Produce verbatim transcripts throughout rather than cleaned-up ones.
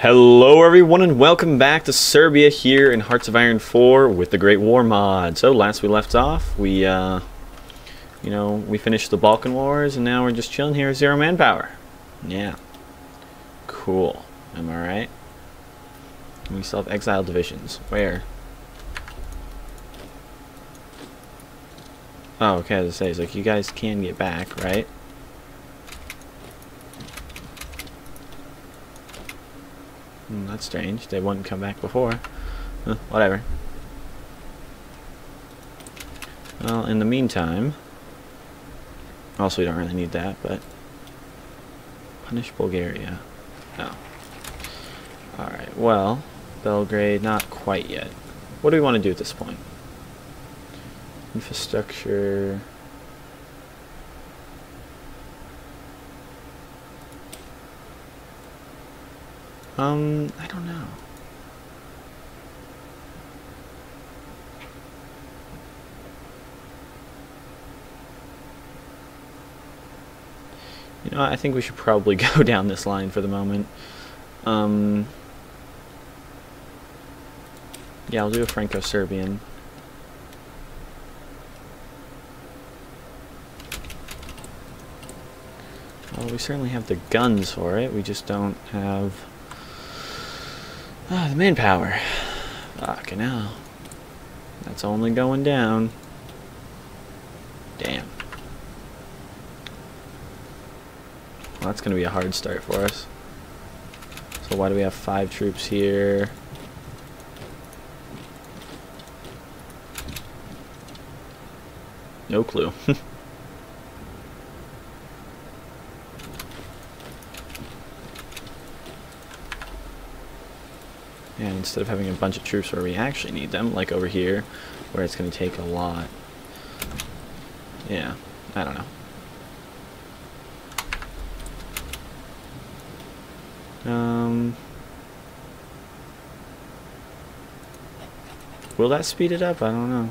Hello everyone and welcome back to Serbia here in Hearts of Iron four with the Great War mod. So last we left off, we uh, you know, we finished the Balkan Wars and now we're just chilling here with zero manpower. Yeah. Cool. Am I right? We still have exiled divisions. Where? Oh, okay, as I say, it's like you guys can get back, right? Hmm, that's strange. They wouldn't come back before. Huh, whatever. Well, in the meantime... Also, we don't really need that, but... Punish Bulgaria. No. Alright, well... Belgrade, not quite yet. What do we want to do at this point? Infrastructure... Um, I don't know. You know, I think we should probably go down this line for the moment. Um, yeah, I'll do a Franco-Serbian. Well, we certainly have the guns for it. We just don't have... Ah, the manpower. Fucking hell. That's only going down. Damn. Well, that's going to be a hard start for us. So why do we have five troops here? No clue. And instead of having a bunch of troops where we actually need them, like over here, where it's going to take a lot. Yeah, I don't know. Um, will that speed it up? I don't know.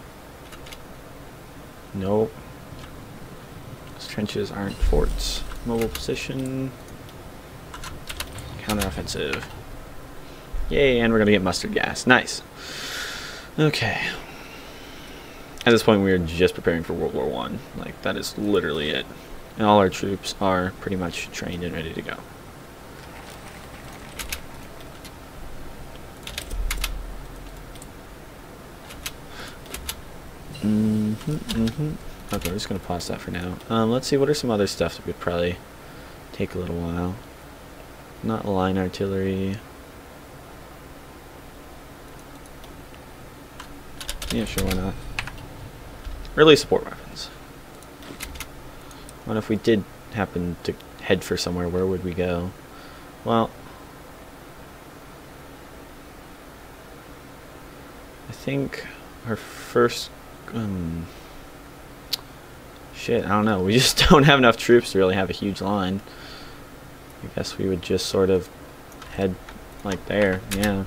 Nope. Those trenches aren't forts. Mobile position. Counteroffensive. Yay, and we're gonna get mustard gas. Nice. Okay. At this point, we are just preparing for World War One. Like, that is literally it. And all our troops are pretty much trained and ready to go. Mm-hmm, mm-hmm. Okay, we're just gonna pause that for now. Um, let's see, what are some other stuff that would probably take a little while? Not line artillery. Yeah, sure, why not? Early support weapons. What if we did happen to head for somewhere? Where would we go? Well, I think our first... Um, shit, I don't know. We just don't have enough troops to really have a huge line. I guess we would just sort of head like there, yeah.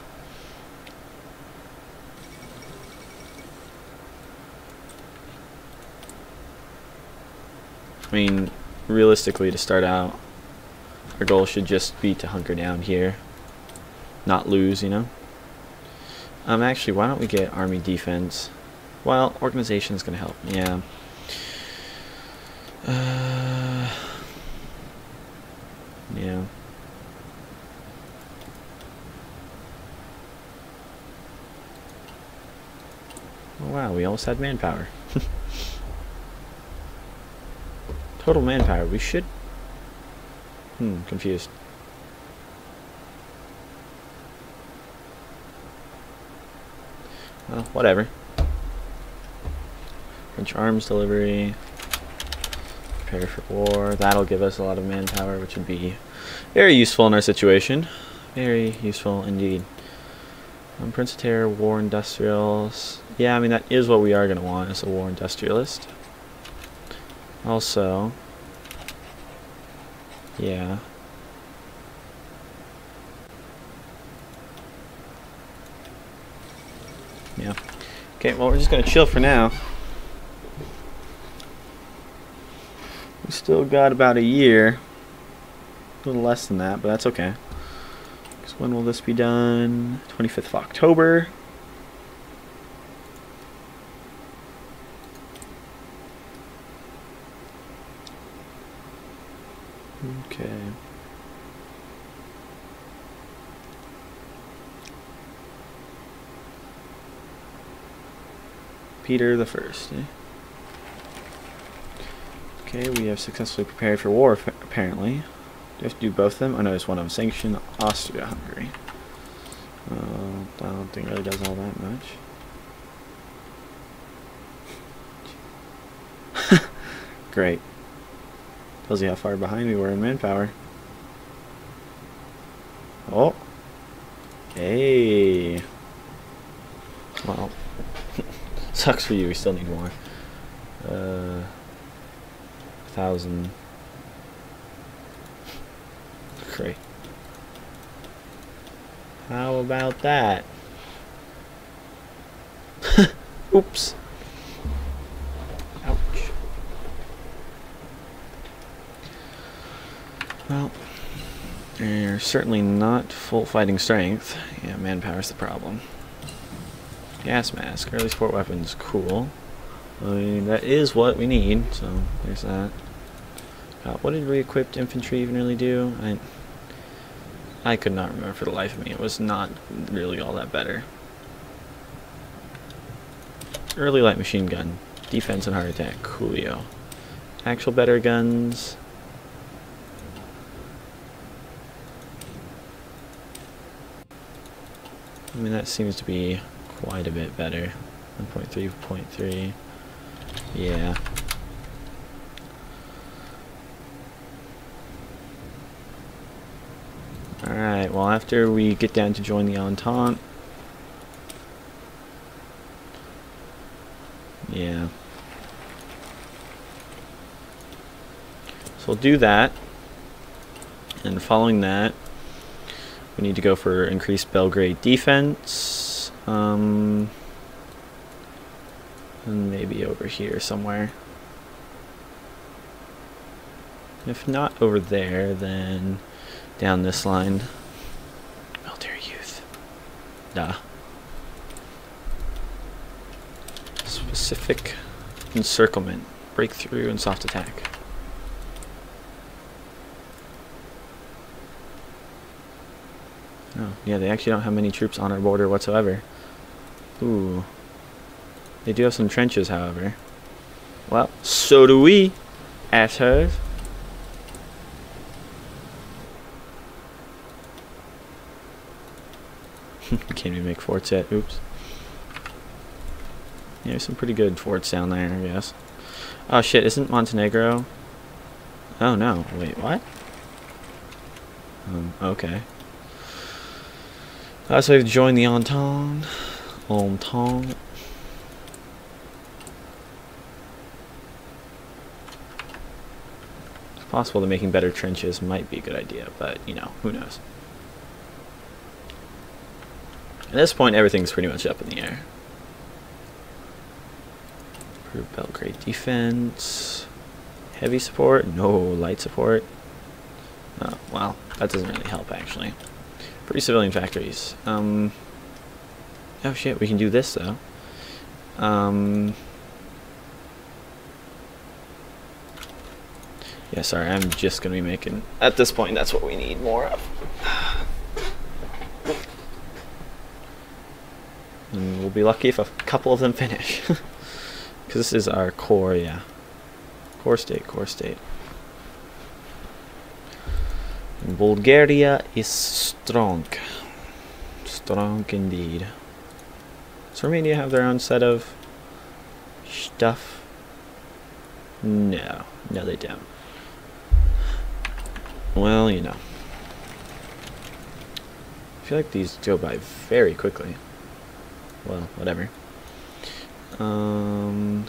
I mean, realistically, to start out, our goal should just be to hunker down here. Not lose, you know? Um, actually, why don't we get army defense? Well, organization is going to help, yeah. Uh, yeah. Oh, wow, we almost had manpower. Total manpower, we should... Hmm, confused. Well, whatever. French arms delivery. Prepare for war. That'll give us a lot of manpower, which would be very useful in our situation. Very useful indeed. Um, Prince of Terror, war industrials. Yeah, I mean, that is what we are going to want, as a war industrialist. Also, yeah. Yeah. Okay, well, we're just going to chill for now. We still got about a year. A little less than that, but that's okay. So when will this be done? twenty-fifth of October. Okay. Peter the First. Eh? Okay, we have successfully prepared for war, apparently. Do we have to do both of them? Oh no, there's one of them. Sanction Austria-Hungary. Uh, I don't think it really does all that much. Great. Tells you how far behind we were in manpower. Oh. Hey. Well. Sucks for you, we still need more. Uh, a thousand. Great. How about that? Oops. Ouch. Well, they're certainly not full fighting strength. Yeah, manpower's the problem. Gas mask, early support weapons, cool. I mean, that is what we need, so there's that. Uh, what did re-equipped infantry even really do? I, I could not remember for the life of me. It was not really all that better. Early light machine gun, defense and heart attack, coolio. Actual better guns. I mean, that seems to be quite a bit better. one point three point three. Yeah. Alright, well, after we get down to join the Entente. Yeah. So we'll do that. And following that, we need to go for increased Belgrade defense. Um, and maybe over here somewhere. If not over there, then down this line. Military youth. Duh. Specific encirclement. Breakthrough and soft attack. Oh, yeah, they actually don't have many troops on our border whatsoever. Ooh. They do have some trenches, however. Well, so do we, assholes. Can't even make forts yet. Oops. Yeah, there's some pretty good forts down there, I guess. Oh shit, isn't Montenegro? Oh no, wait, what? Um, okay. Uh, so we've joined the Entente. Entente. It's possible that making better trenches might be a good idea, but, you know, who knows. At this point, everything's pretty much up in the air. Improve Belgrade defense. Heavy support? No. Light support? Oh, well, that doesn't really help, actually. Pretty civilian factories. Um, oh shit, we can do this though. Um, yeah, sorry, I'm just gonna be making, at this point, that's what we need more of. And we'll be lucky if a couple of them finish. Because this is our core, yeah. Core state, core state. And Bulgaria is strong. Strong indeed. Does Romania have their own set of stuff? No. No, they don't. Well, you know. I feel like these go by very quickly. Well, whatever. Um,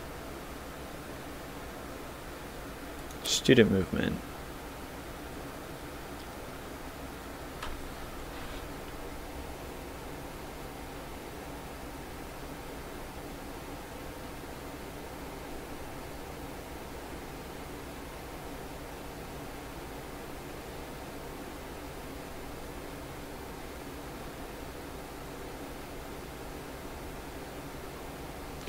student movement.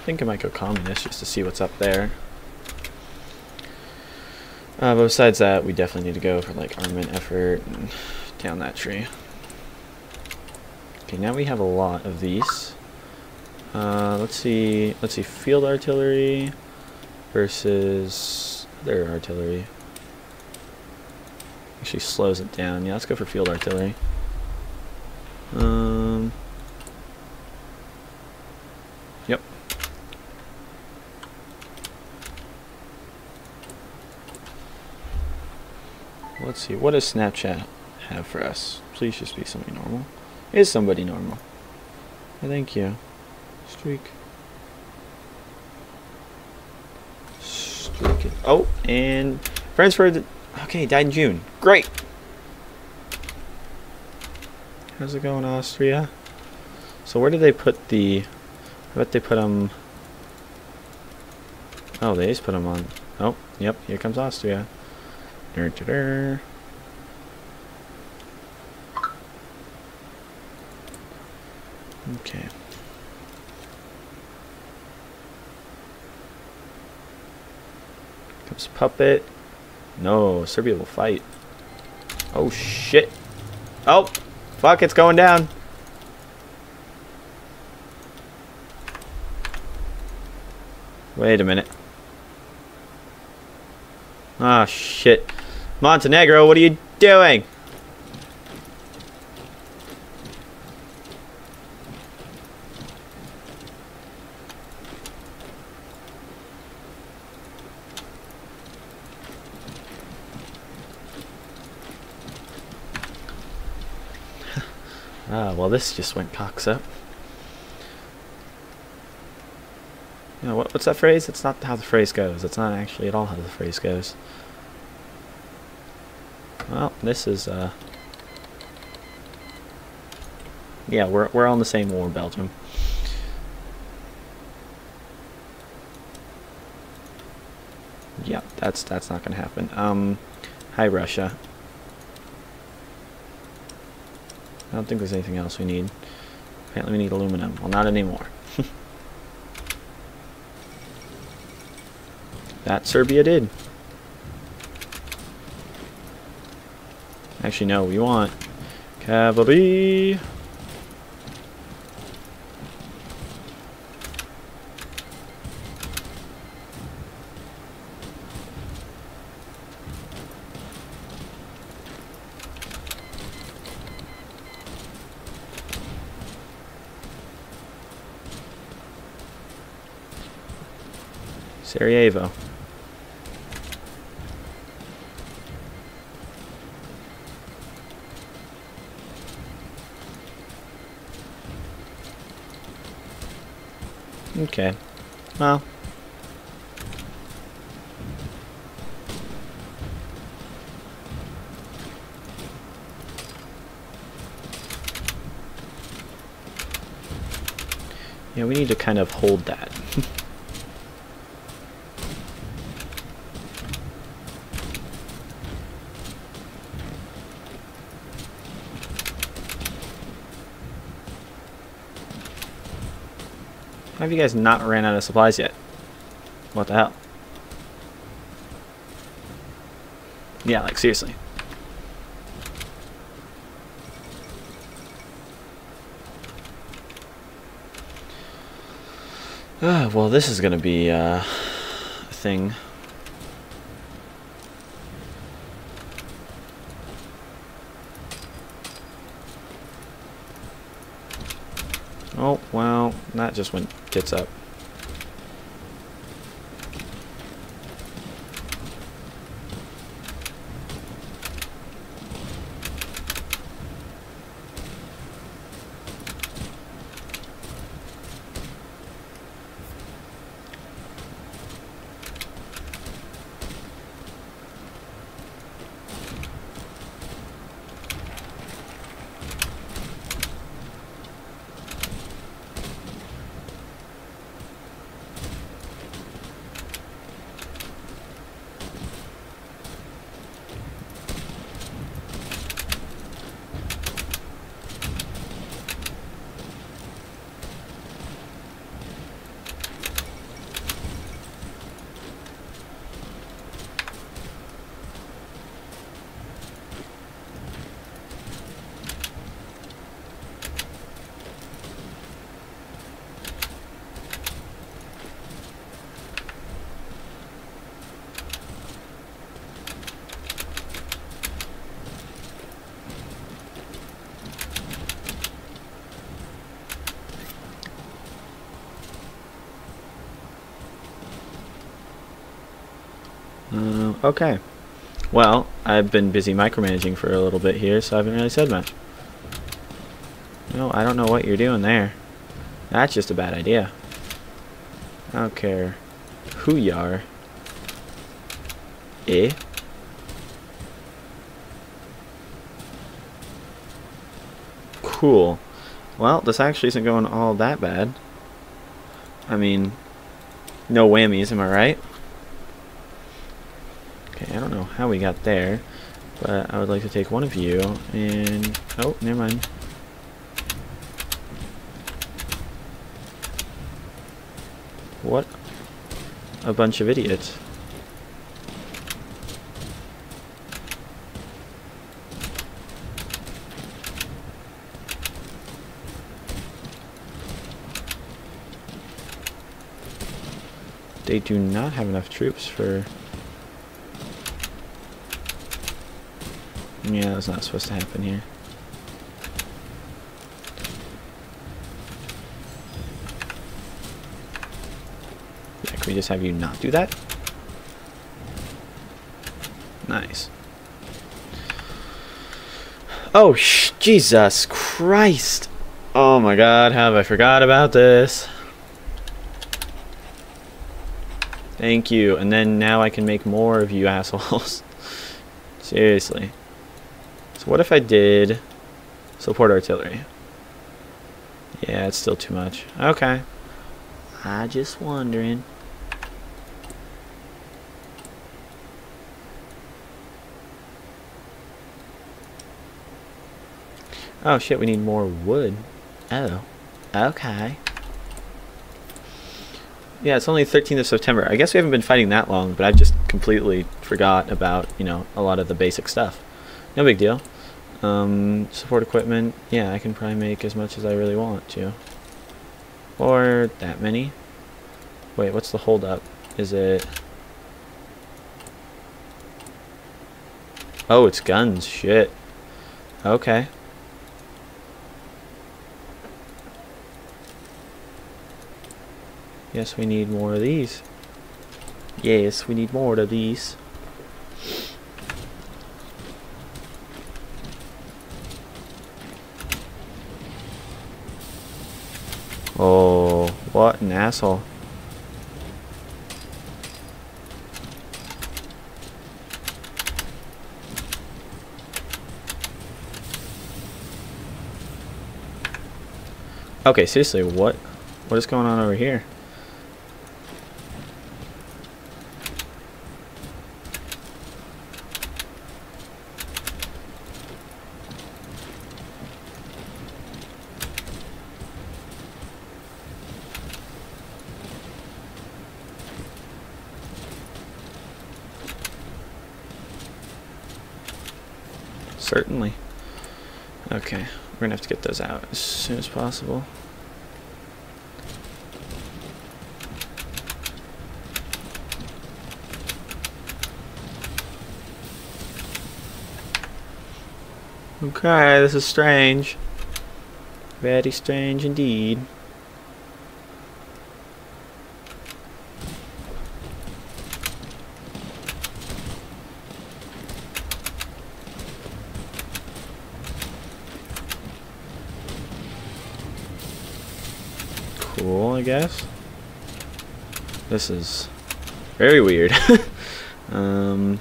think I might go communist just to see what's up there. Uh, but besides that, we definitely need to go for like armament effort and down that tree. Okay, now we have a lot of these. Uh, let's see. Let's see. Field artillery versus other artillery. Actually slows it down. Yeah, let's go for field artillery. Um. Yep. Let's see. What does Snapchat have for us? Please just be somebody normal. Is somebody normal? Oh, thank you. Streak. Streak it. Oh, and friends for the. Okay, died in June. Great. How's it going, Austria? So where did they put the? I bet they put them. Oh, they just put them on. Oh, yep. Here comes Austria. Dur, dur, dur. Okay. Comes Puppet. No, Serbia will fight. Oh shit. Oh, fuck, it's going down. Wait a minute. Ah, shit. Montenegro, what are you doing? Ah, well, this just went cocks up. You know, what, what's that phrase? It's not how the phrase goes. It's not actually at all how the phrase goes. Well, this is, uh... yeah, we're, we're on the same war, Belgium. Yeah, that's, that's not gonna happen. Um, hi, Russia. I don't think there's anything else we need. Apparently we need aluminum. Well, not anymore. That Serbia did. Actually, no, we want cavalry. Sarajevo. Okay. Well. Yeah, we need to kind of hold that. How have you guys not ran out of supplies yet? What the hell? Yeah, like seriously. Ah, well, this is gonna be uh, a thing. Oh, well, that just went tits up. Okay. Well, I've been busy micromanaging for a little bit here, so I haven't really said much. No, I don't know what you're doing there. That's just a bad idea. I don't care who you are. Eh? Cool. Well, this actually isn't going all that bad. I mean, no whammies, am I right? Okay, I don't know how we got there, but I would like to take one of you and... Oh, never mind. What a bunch of idiots. They do not have enough troops for... Yeah, that's not supposed to happen here. Yeah, can we just have you not do that? Nice. Oh, sh Jesus Christ! Oh my God, how have I forgot about this? Thank you, and then now I can make more of you assholes. Seriously. So what if I did support artillery? Yeah, it's still too much. Okay. I just wondering. Oh shit, we need more wood. Oh. Okay. Yeah, it's only thirteenth of September. I guess we haven't been fighting that long, but I just completely forgot about, you know, a lot of the basic stuff. No big deal. Um, support equipment. Yeah, I can probably make as much as I really want to. Or that many. Wait, what's the hold up? Is it... Oh, it's guns. Shit. Okay. Yes, we need more of these. Yes, we need more of these. Oh, what an asshole. Okay, seriously, what what is going on over here? Certainly. Okay, we're gonna have to get those out as soon as possible. Okay, this is strange. Very strange indeed. Cool, I guess. This is very weird. um,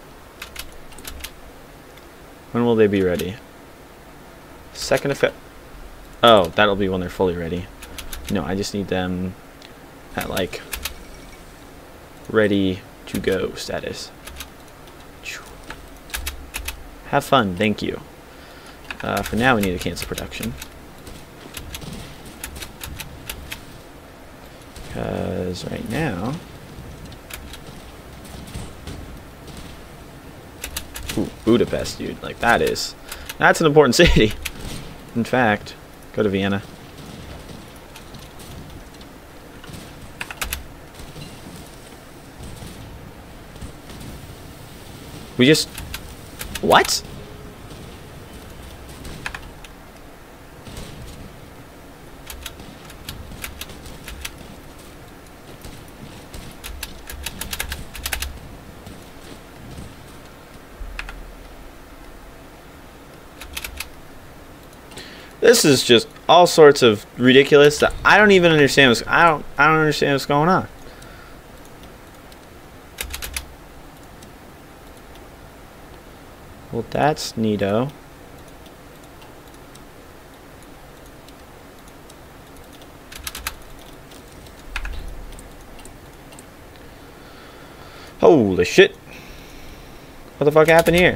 when will they be ready? Second of Feb. Oh, that'll be when they're fully ready. No, I just need them at like ready to go status. Have fun, thank you. Uh, for now, we need to cancel production. Because right now... Ooh, Budapest, dude. Like, that is... That's an important city. In fact, go to Vienna. We just... What? This is just all sorts of ridiculous that I don't even understand. What's, I don't. I don't understand what's going on. Well, that's neato. Holy shit! What the fuck happened here?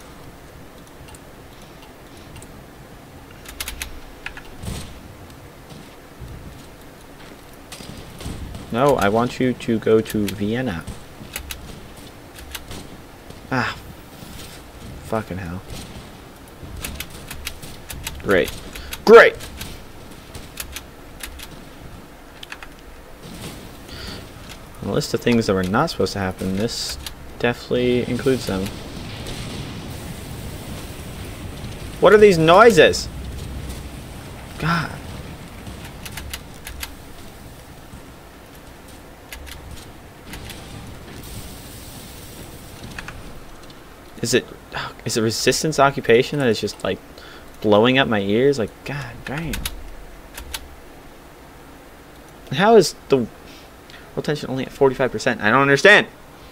No, I want you to go to Vienna. Ah. Fucking hell. Great. Great! On the list of things that were not supposed to happen, this definitely includes them. What are these noises? God. Is it is it resistance occupation that is just like blowing up my ears? Like, god damn. How is the roll tension only at forty-five percent? I don't understand.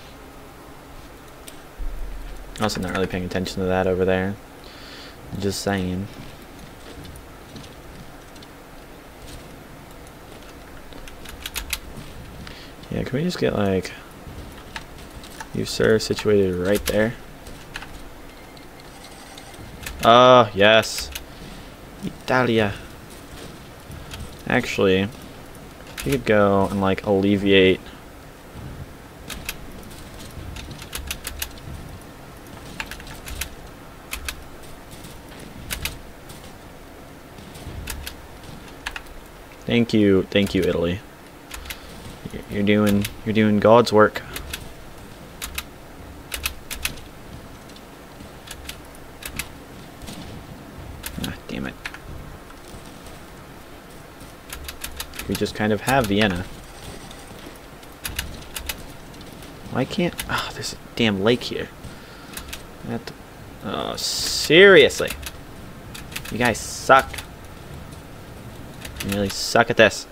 Also not really paying attention to that over there. Just saying. Yeah, can we just get like you sir situated right there? Oh, yes. Italia. Actually, if you could go and like alleviate Thank you, thank you, Italy. You're doing, you're doing God's work. Ah, damn it. We just kind of have Vienna. Why can't? Oh, there's a damn lake here. That, oh, seriously. You guys suck. You really suck at this.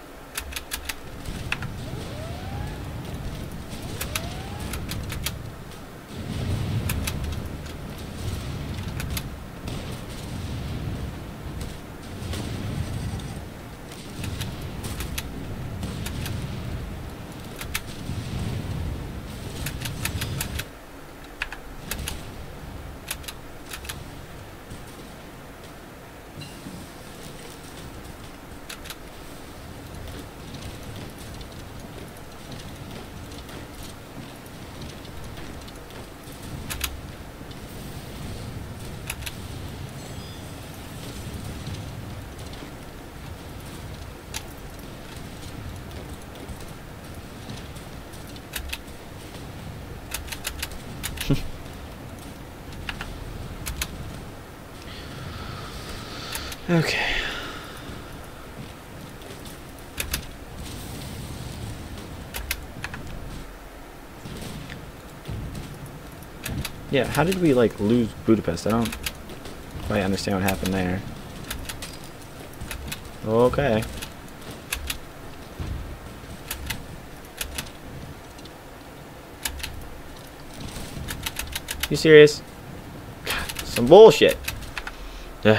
Okay. Yeah, how did we like lose Budapest? I don't quite understand what happened there. Okay. You serious? God, some bullshit. Ugh.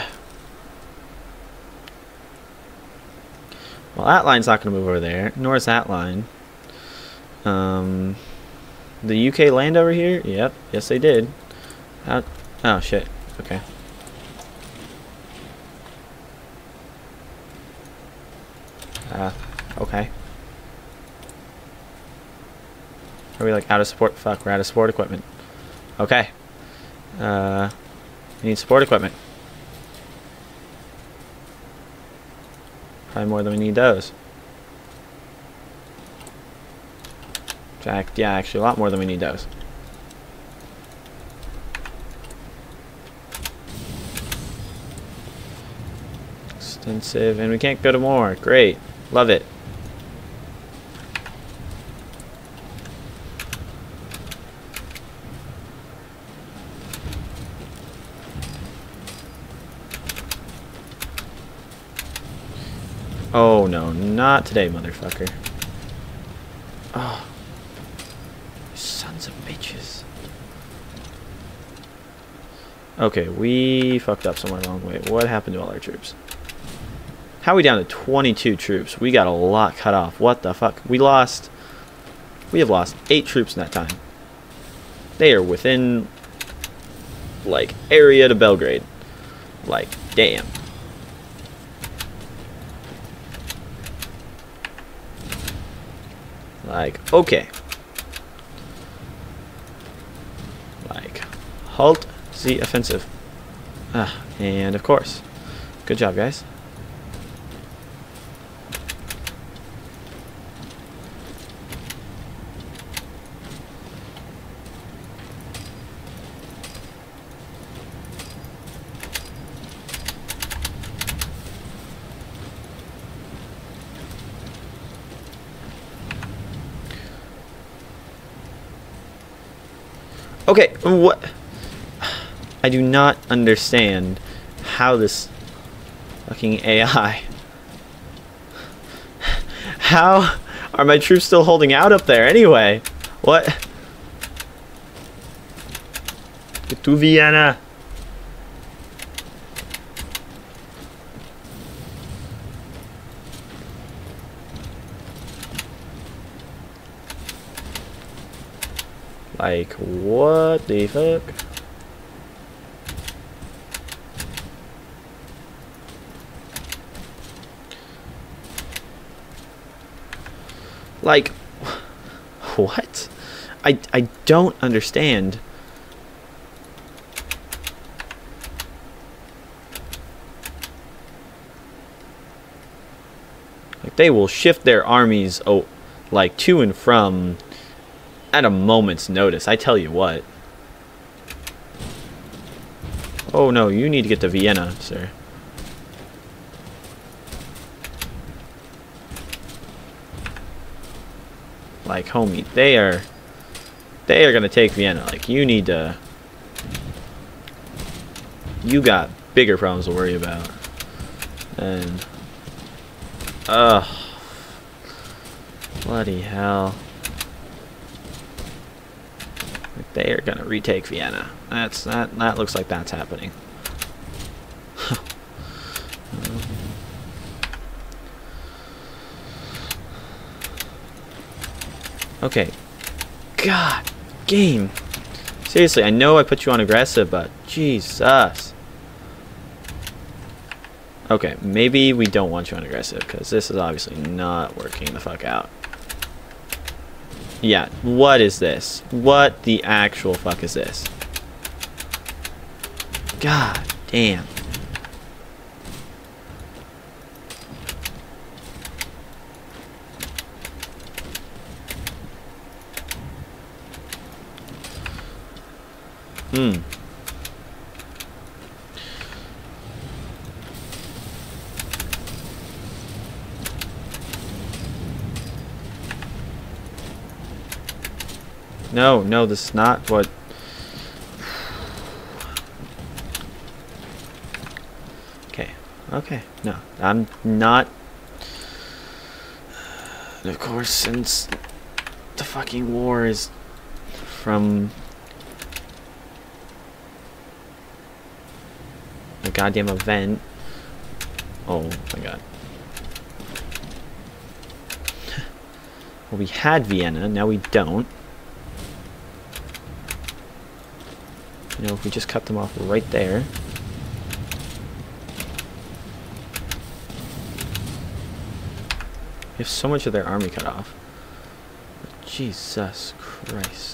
Well, that line's not going to move over there, nor is that line. Um, the U K land over here? Yep, yes they did. How, oh, shit. Okay. Uh, okay. Are we like out of support? Fuck, we're out of support equipment. Okay. Uh, we need support equipment. Probably more than we need those. Jack, yeah, actually a lot more than we need those. Extensive, and we can't go to more. Great. Love it. Oh no, not today, motherfucker. Oh. Sons of bitches. Okay, we fucked up somewhere along the way. What happened to all our troops? How are we down to twenty-two troops? We got a lot cut off. What the fuck? We lost... We have lost eight troops in that time. They are within, like, area to Belgrade. Like, damn. Like, okay. Like, halt the offensive. Ah, and of course. Good job, guys. Okay, what? I do not understand how this fucking A I. How are my troops still holding out up there anyway? What? Get to Vienna. Like, what the fuck? Like, what? I, I don't understand. Like, they will shift their armies, oh, like, to and from at a moment's notice, I tell you what. Oh no, you need to get to Vienna, sir. Like, homie, they are they are gonna take Vienna. Like, you need to, you got bigger problems to worry about. And ugh, bloody hell. They are gonna retake Vienna. That's that. That looks like that's happening. Okay. God, game. Seriously, I know I put you on aggressive, but Jesus. Okay, maybe we don't want you on aggressive because this is obviously not working the fuck out. Yeah, what is this? What the actual fuck is this? God damn. Hmm. No, no, this is not what... Okay, okay, no, I'm not... And of course, since the fucking war is from a goddamn event... Oh my god. Well, we had Vienna, now we don't. You know, if we just cut them off right there. We have so much of their army cut off. Jesus Christ.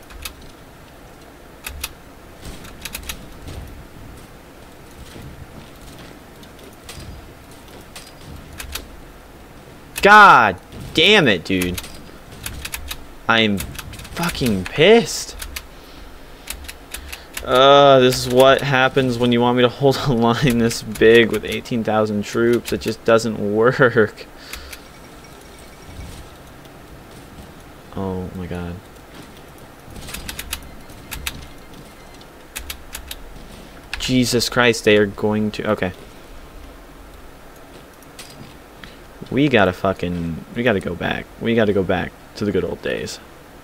God damn it, dude. I'm fucking pissed. Uh, this is what happens when you want me to hold a line this big with eighteen thousand troops. It just doesn't work. Oh my god. Jesus Christ, they are going to... Okay. We gotta fucking, we gotta go back. We gotta go back to the good old days.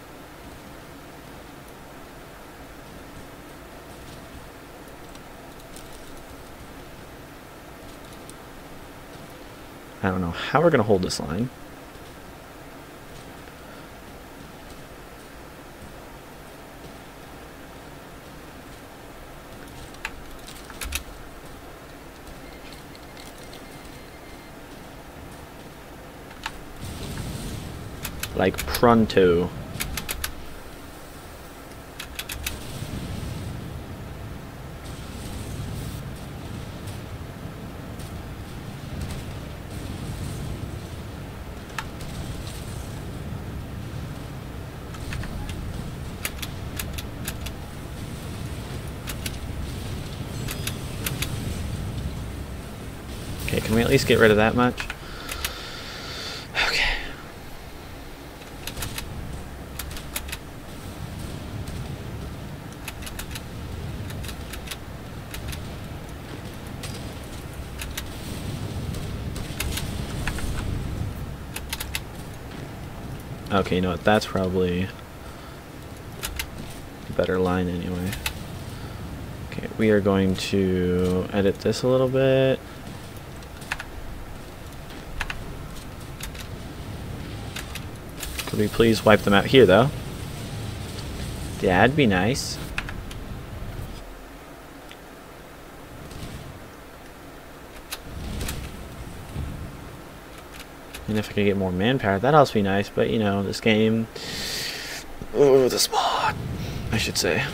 I don't know how we're gonna hold this line. Like pronto. Okay, can we at least get rid of that much? Okay. Okay, you know what? That's probably a better line anyway. Okay, we are going to edit this a little bit. Could we please wipe them out here, though? That'd be nice. And if I could get more manpower, that'd also be nice. But, you know, this game... Oh, this mod, I should say.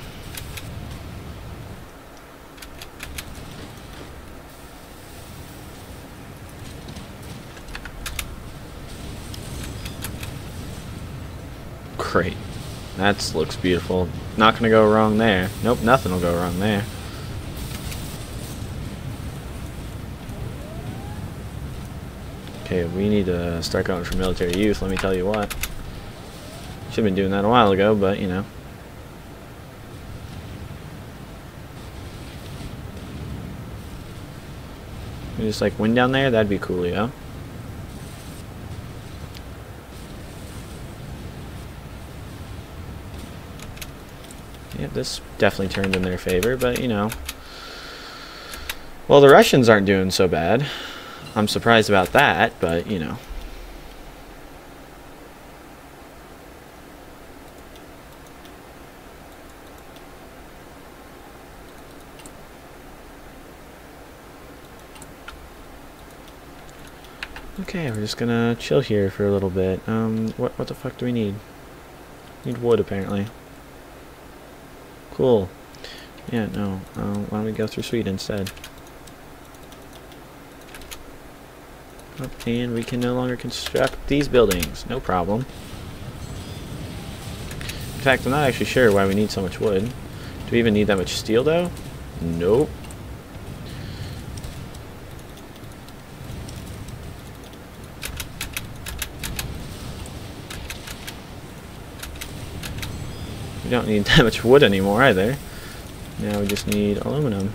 Great. That looks beautiful. Not gonna go wrong there. Nope, nothing will go wrong there. Okay, we need to start going for military youth, let me tell you what. Should have been doing that a while ago, but you know. We just like win down there, that'd be coolio. Yeah, this definitely turned in their favor, but you know. Well, the Russians aren't doing so bad. I'm surprised about that, but you know. Okay, we're just gonna chill here for a little bit. Um, what what the fuck do we need? Need wood apparently. Cool. Yeah, no. Uh, why don't we go through Sweden instead? Oh, and we can no longer construct these buildings. No problem. In fact, I'm not actually sure why we need so much wood. Do we even need that much steel, though? Nope. We don't need that much wood anymore either. Now we just need aluminum.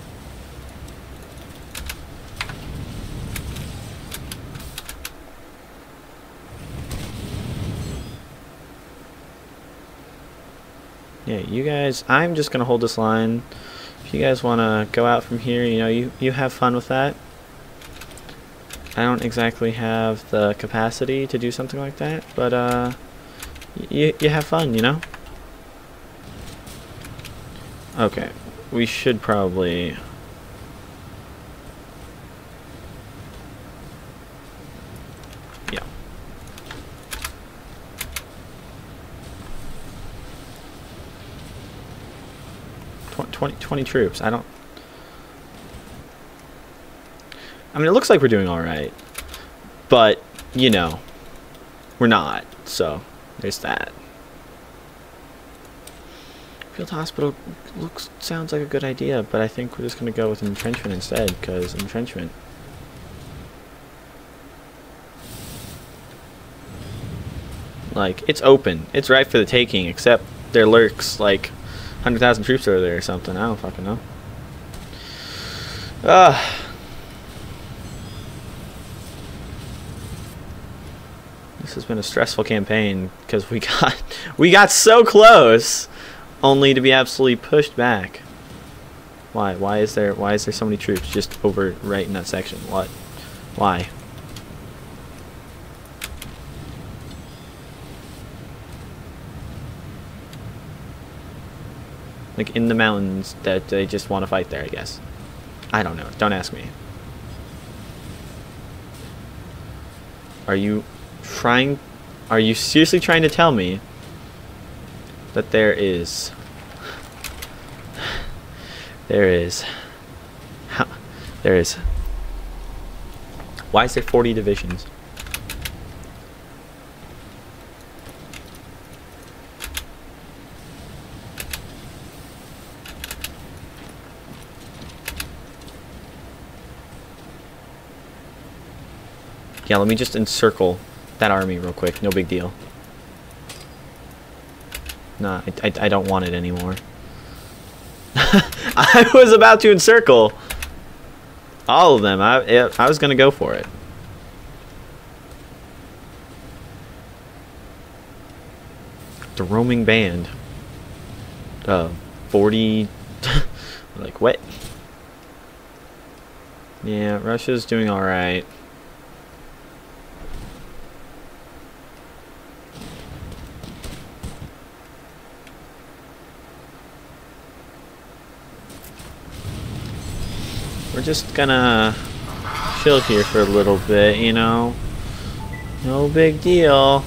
Yeah, you guys, I'm just gonna hold this line. If you guys wanna go out from here, you know, you, you have fun with that. I don't exactly have the capacity to do something like that, but uh, you, you have fun, you know? Okay, we should probably... Yeah. twenty, twenty troops, I don't... I mean, it looks like we're doing alright. But, you know, we're not, so there's that. Field hospital looks sounds like a good idea, but I think we're just gonna go with entrenchment instead, because entrenchment. Like, it's open. It's right for the taking, except there lurks like one hundred thousand troops over there or something. I don't fucking know. Ah. has been a stressful campaign because we got we got so close, only to be absolutely pushed back. Why? Why is there why is there so many troops just over right in that section? What? Why? Like in the mountains that they just want to fight there, I guess. I don't know. Don't ask me. Are you trying... Are you seriously trying to tell me that there is... There is... How, there is... Why is there forty divisions? Yeah, let me just encircle that army real quick. No big deal. Nah, I, I, I don't want it anymore. I was about to encircle all of them. I, I was going to go for it. The roaming band. Uh, forty... like, what? Yeah, Russia's doing alright. We're just gonna chill here for a little bit, you know? No big deal.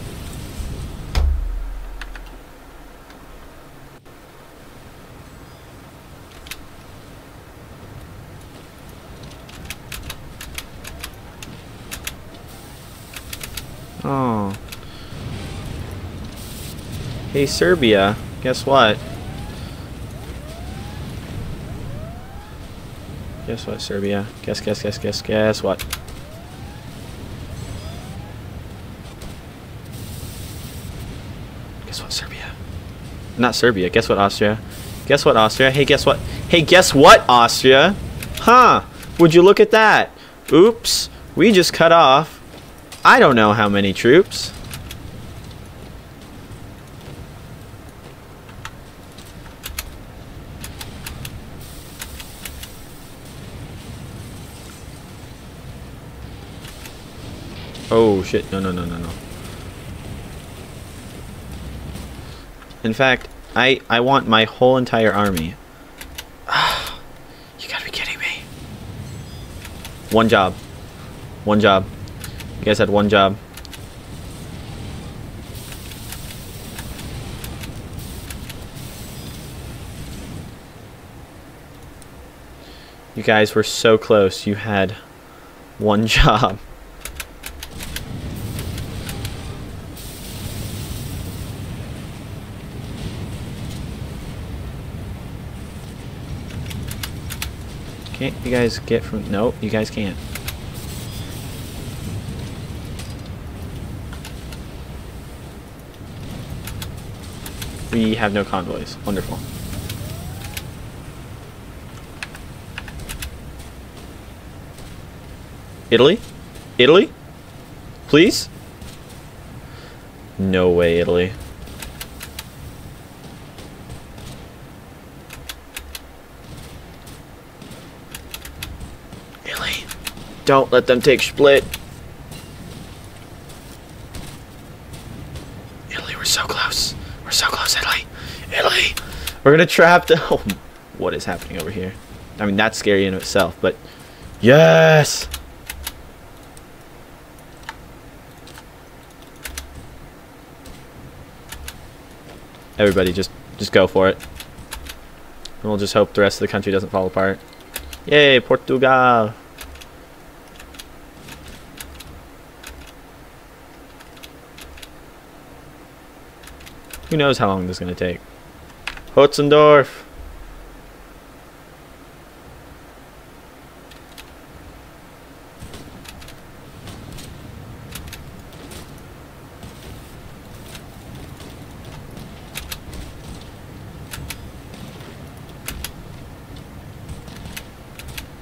Oh. Hey, Serbia, guess what? Guess what, Serbia? Guess, guess, guess, guess, guess what? Guess what, Serbia? Not Serbia. Guess what, Austria? Guess what, Austria? Hey, guess what? Hey, guess what, Austria? Huh? Would you look at that? Oops. We just cut off I don't know how many troops. Oh shit, no no no no no. In fact, I I want my whole entire army. You gotta be kidding me. One job. One job. You guys had one job. You guys were so close. You had one job. Can't you guys get from... Nope, you guys can't. We have no convoys. Wonderful. Italy? Italy? Please? No way, Italy. Italy. Don't let them take Split. Italy, we're so close. We're so close, Italy. Italy! We're gonna trap the... Oh, what is happening over here? I mean, that's scary in itself, but... Yes! Everybody, just, just go for it. And we'll just hope the rest of the country doesn't fall apart. Yay, Portugal! Who knows how long this is going to take? Hotzendorf!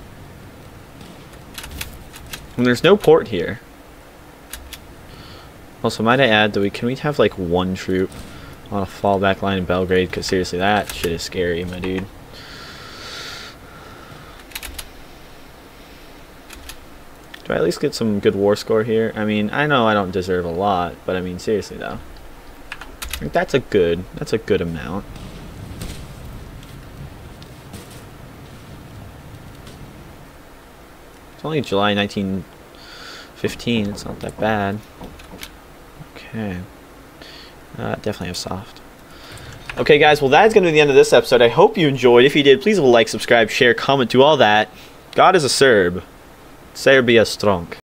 And there's no port here. Also, might I add that we can we have like one troop on a fallback line in Belgrade? Because seriously, that shit is scary, my dude. Do I at least get some good war score here? I mean, I know I don't deserve a lot, but I mean, seriously though, I think that's a good, that's a good amount. It's only July nineteen fifteen. It's not that bad. Okay. Uh, definitely have soft. Okay, guys. Well, that's going to be the end of this episode. I hope you enjoyed. If you did, please leave a like, subscribe, share, comment, do all that. God is a Serb. Serbia strong.